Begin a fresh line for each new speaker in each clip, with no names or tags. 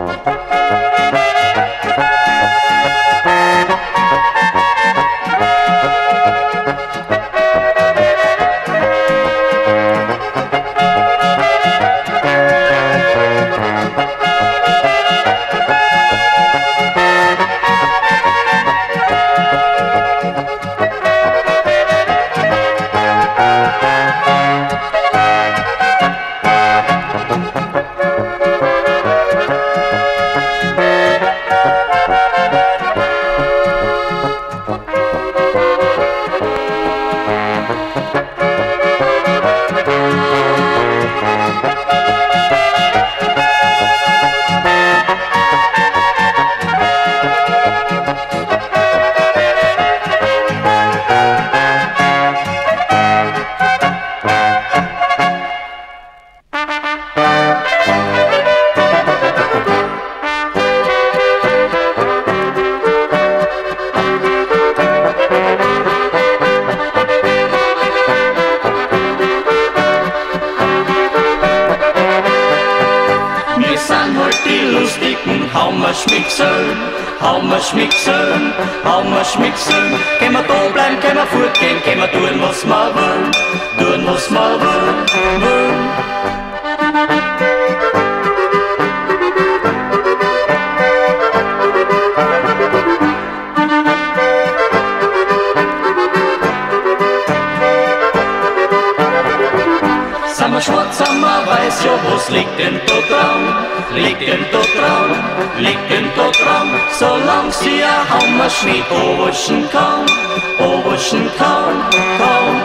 Schmixeln, können wir da bleiben, können wir fortgehen, können wir tun, was wir wollen, tun, was wir wollen. Sind wir schwarz, sind wir weiß, ja was liegt denn da dran? Liegt denn da dran? Liegt denn da dran? Solang sie ein Hammerschmied oberschen kann, kann.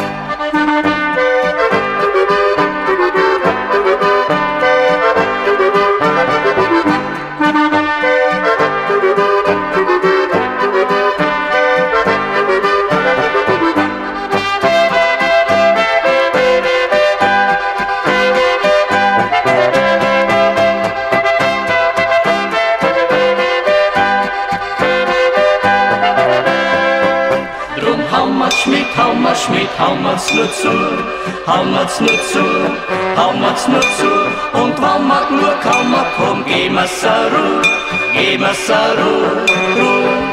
Hammerschmied, hammer's nur zu, hammer's nur zu, hammer's nur zu. Und wenn wir nur kaum kommen, geben wir's a Ruhe, geben wir's a Ruhe.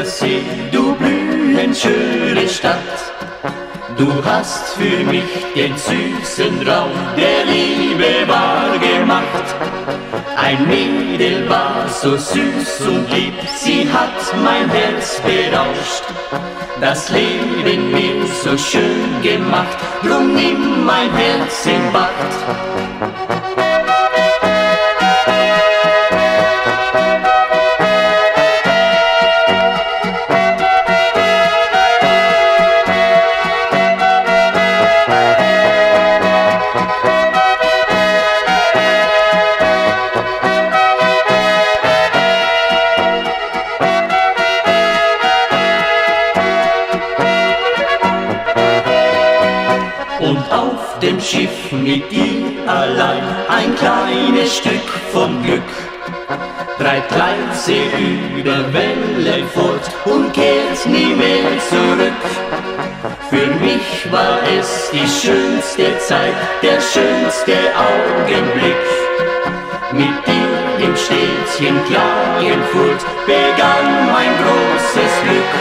Zuckersee, du blühend schöne Stadt. Du hast für mich den süßen Traum der Liebe wahr gemacht. Ein Mädel war so süß und lieb, sie hat mein Herz berauscht. Das Leben mir so schön gemacht, drum nimm mein Herz in Pacht. Und auf dem Schiff mit dir allein ein kleines Stück vom Glück treibt leise über Wellen fort und kehrt nie mehr zurück. Für mich war es die schönste Zeit, der schönste Augenblick. Mit dir im Städtchen Klagenfurt begann mein großes Glück.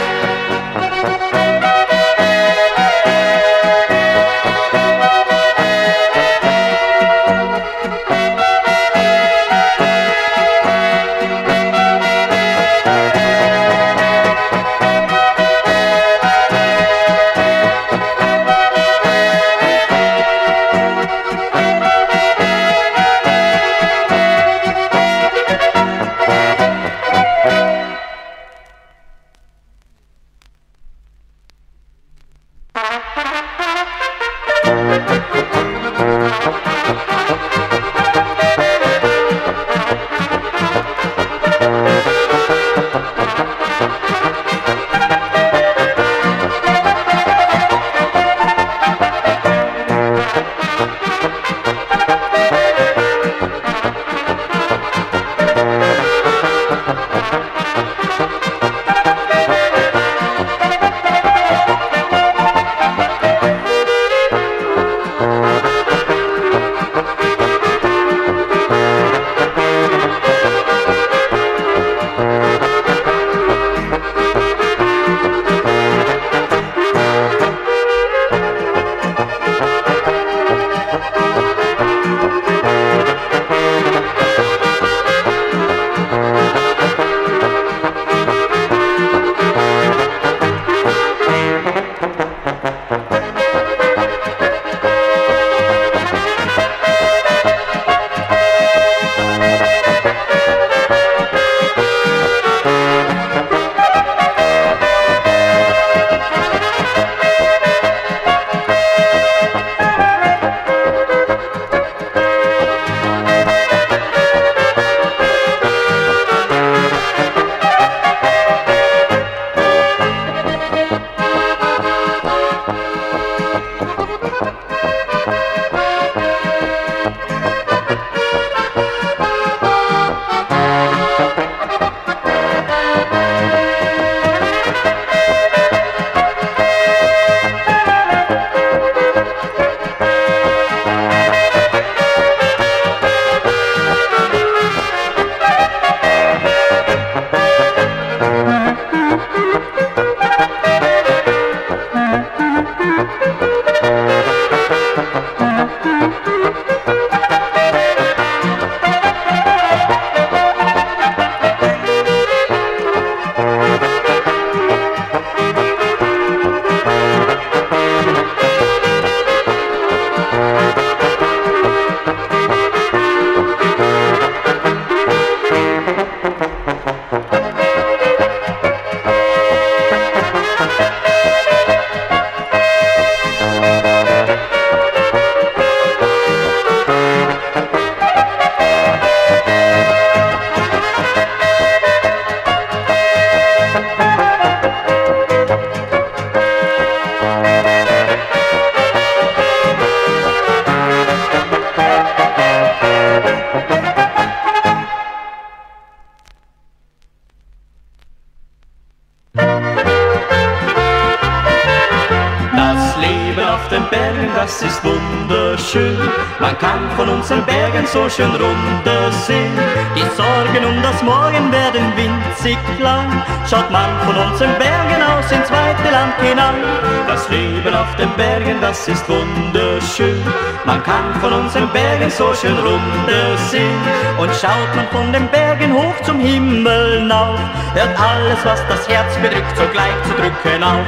das ist wunderschön. Man kann von unseren Bergen so schön runtersehen. Die Sorgen um das Morgen werden winzig klein. Schaut man von unseren Bergen aus ins weite Land hinein. Das Leben auf den Bergen, das ist wunderschön. Man kann von unseren Bergen so schön runtersehen. Und schaut man von den Bergen hoch zum Himmel hinauf, hört alles, was das Herz bedrückt, sogleich zu drücken auf.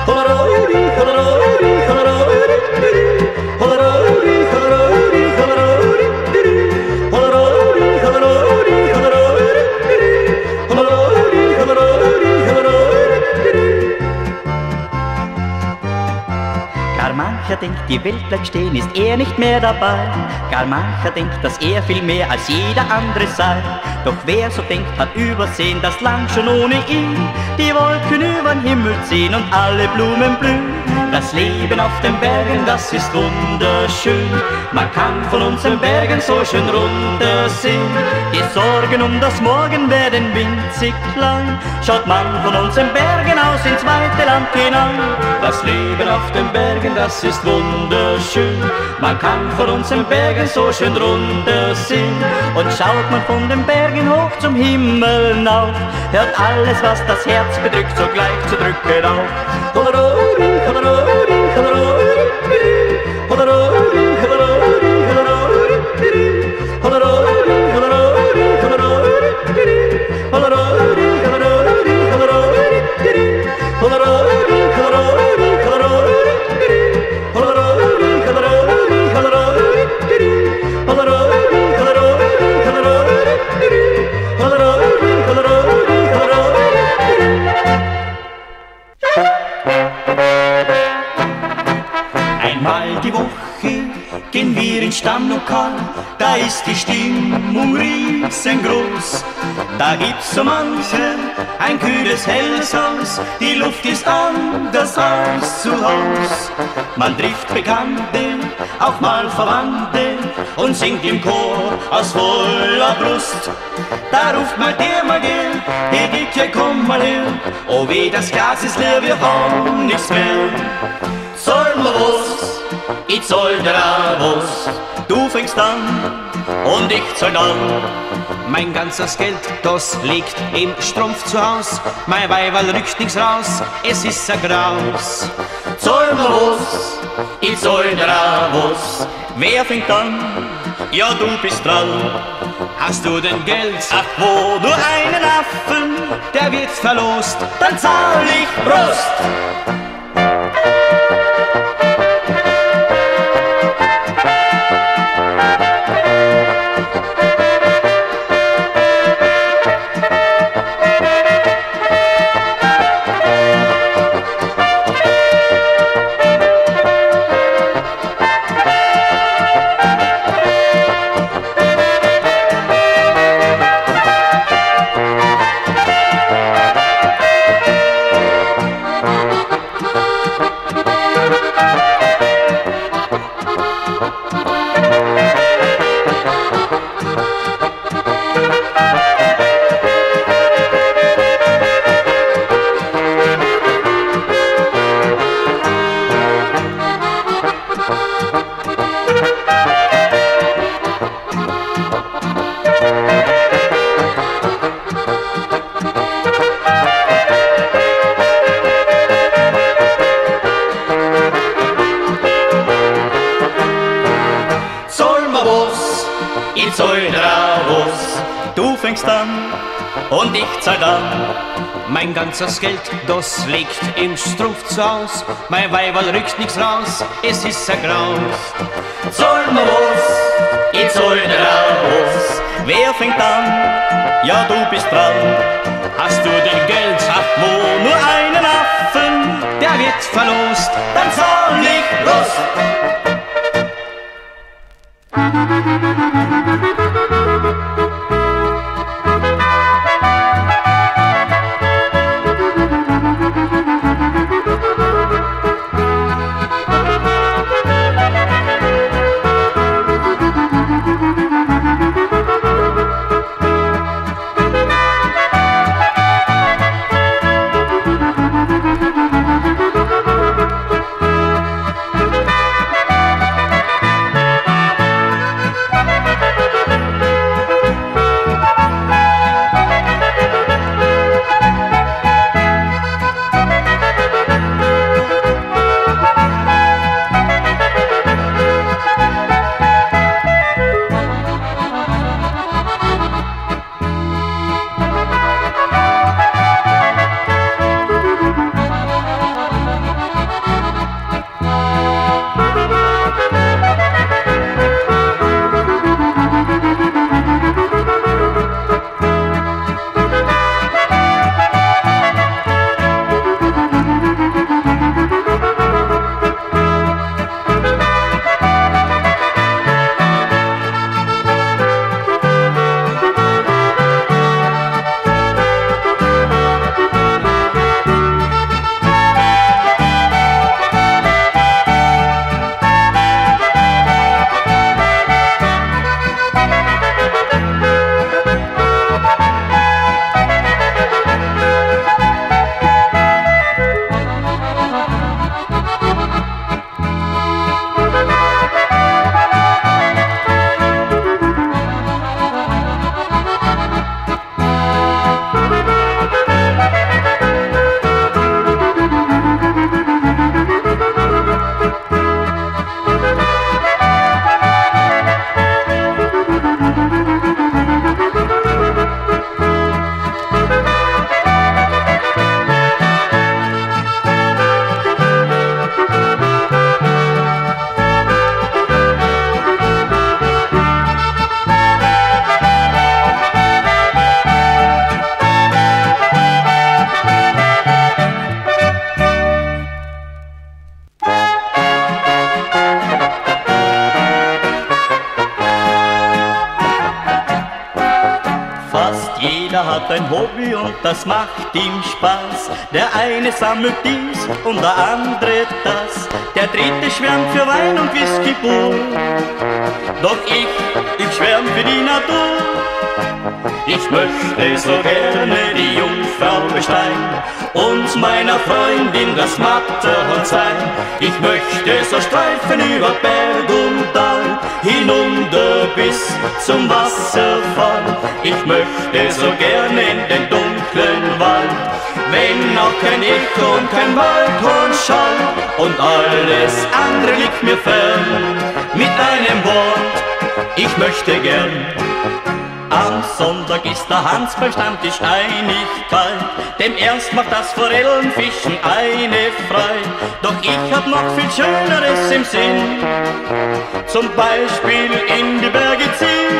Gar mancher denkt, die Welt bleibt stehen, ist er nicht mehr dabei. Gar mancher denkt, dass er viel mehr als jeder andere sei. Doch wer so denkt, hat übersehen, dass lang schon ohne ihn die Wolken übern Himmel ziehen und alle Blumen blühen. Das Leben auf den Bergen, das ist wunderschön. Man kann von unseren Bergen so schön runtersehen. Die Sorgen um das Morgen werden winzig klein. Schaut man von unseren Bergen aus ins weite Land hinein.
Das Leben auf den Bergen, das ist wunderschön. Man kann von unseren Bergen so schön runtersehen.
Und schaut man von den Bergen hoch zum Himmel hinauf, hört alles, was das Herz bedrückt, sogleich zu drücken auf.
Einmal die Woche gehen wir ins Stammlokal, da ist die Stimmung riesengroß. Da gibt's so manche ein kühles, helles Haus, die Luft ist anders als zu Haus. Man trifft Bekannte, auch mal Verwandte und singt im Chor aus voller Brust. Da ruft mal der, hey Dicke, komm mal her, oh weh, das Glas ist leer, wir haben nichts mehr. Soll mir was, ich soll dir auch was. Du fängst an und ich zahl dann.
Mein ganzes Geld, das liegt im Strumpf zu Haus. Mein Weiberl rückt nix raus, es ist ein Graus.
Soll mir was, ich soll dir auch was. Wer fängt an? Ja, du bist dran.
Hast du denn Geld?
Ach, wo nur einen Affen,
Der wird verlost.
dann zahl ich Prost. Ich zahl dir auch was. Du fängst an und ich zahl dann.
Mein ganzes Geld, das liegt im Strumpf zu Haus. Mein Weiberl rückt nix raus, es ist ein Graus.
Zahl mir was, ich zahl dir auch was. Wer fängt an? Ja, du bist dran.
Hast du denn Geld?
Ach, wo nur einen Affen,
Der wird verlost.
dann zahl ich Prost.
hat ein Hobby und das macht ihm Spaß. Der eine sammelt dies und der andere das. Der dritte schwärmt für Wein und Whisky pur. Doch ich schwärm für die Natur. Ich möchte so gerne die Jungfrau besteigen und meiner Freundin das Matterhorn zeigen. Ich möchte so streifen über Berg und Tal, hinunter bis zum Wasserfall. Ich möchte so gerne in den dunklen Wald, wenn auch kein Echo und kein Waldhorn schallt und alles andere liegt mir fern. Mit einem Wort, ich möchte gern. Am Sonntag ist der Hans beim Stammtisch Einigkeit, dem Ernst macht das Forellenfischen eine Freude. Doch ich hab noch viel Schöneres im Sinn, zum Beispiel in die Berge ziehen.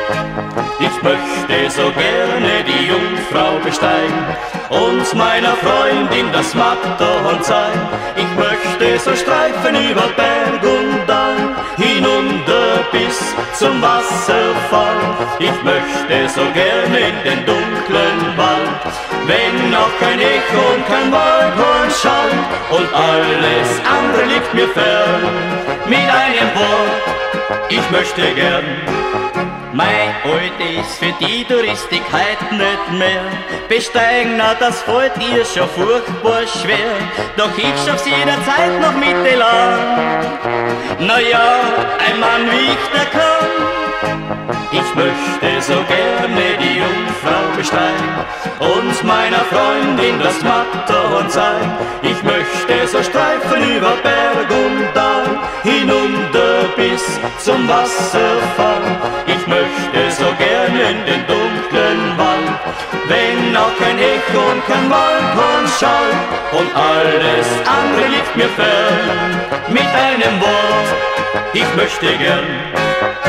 Ich möchte so gerne die Jungfrau besteigen und meiner Freundin das Matterhorn zeigen. Ich möchte so streifen über Berg und Tal, hinunter bis zum Wasserfall. Ich möchte so gerne in den dunklen Wald, wenn auch kein Echo und kein Waldhorn schallt und alles andere liegt mir fern. Mit einem Wort, ich möchte gern. Mein Alte ist für die Touristik heut nicht mehr. Besteigen, na das fällt ihr schon furchtbar schwer. Doch ich schaff's jederzeit noch mit Elan. Na ja, ein Mann wie ich, der kann. Ich möchte so gerne die Jungfrau besteigen und meiner Freundin das Matterhorn zeigen. Ich möchte so streifen über Berg und Tal, hinunter bis zum Wasserfall. Ich möchte so gerne in den dunklen Wald, wenn auch kein Echo und kein Waldhorn schallt und alles andere liegt mir fern. Mit einem Wort, ich möchte gern.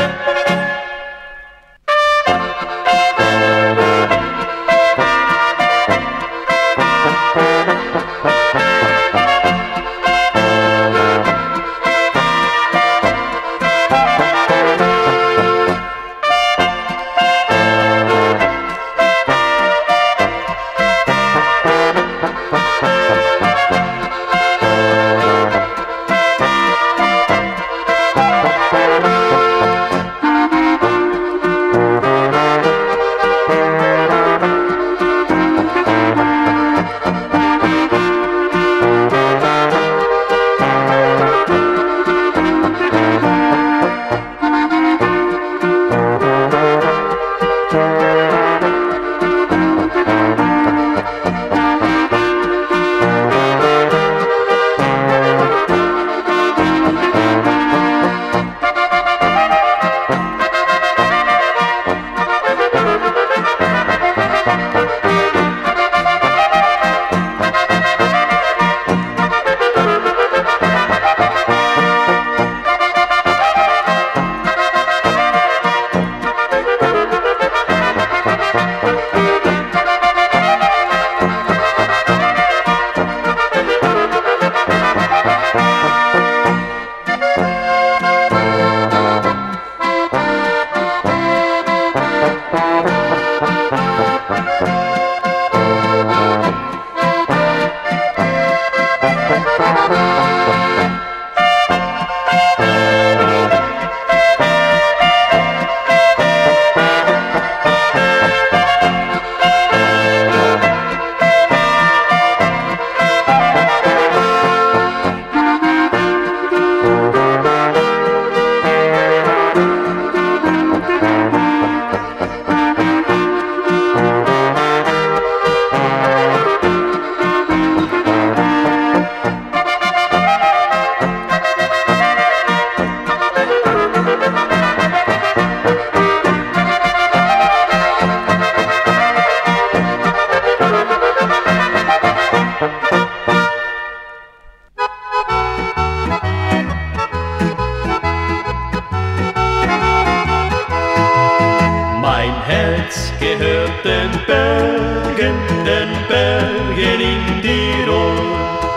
in Tirol.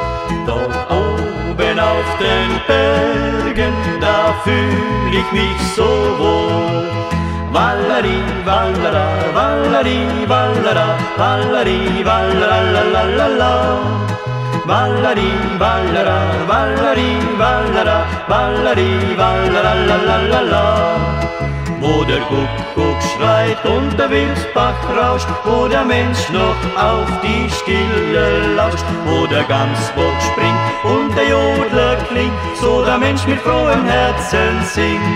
Dort oben auf den Bergen, da fühl ich mich so wohl. Valerie, Valera, Valerie, Valera, Valerie, Valera, la la la la. Valerie, Valera, Valerie, Valera, Valerie, Valera, la la la la. Wo der Kuckuck schreit und der Wildbach rauscht, wo der Mensch noch auf die Stille lauscht, wo der Gamsbock springt und der Jodler klingt, so der Mensch mit frohem Herzen singt.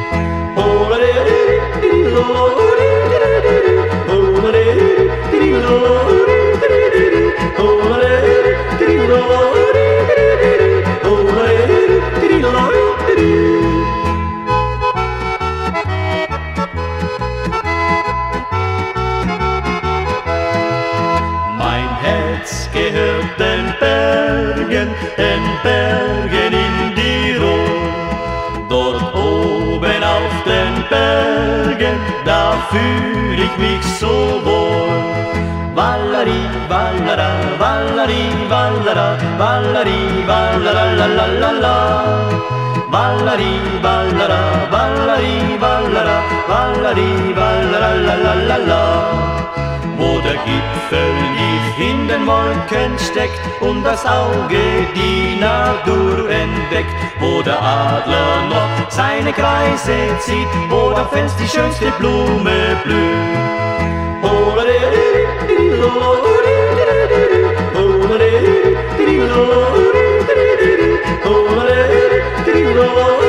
Mein Herz gehört den Bergen in Tirol. Dort oben auf den Bergen, da fühl ich mich so wohl. Valerie, Valera, Valerie, Valera, Valerie, Valera, la la la la. Valerie, Valera, Valerie, Valera, Valerie, Valera, la la la la. Wo der Gipfel tief in den Wolken steckt und das Auge die Natur entdeckt, wo der Adler noch seine Kreise zieht, wo der Fels die schönste Blume blüht. Oh,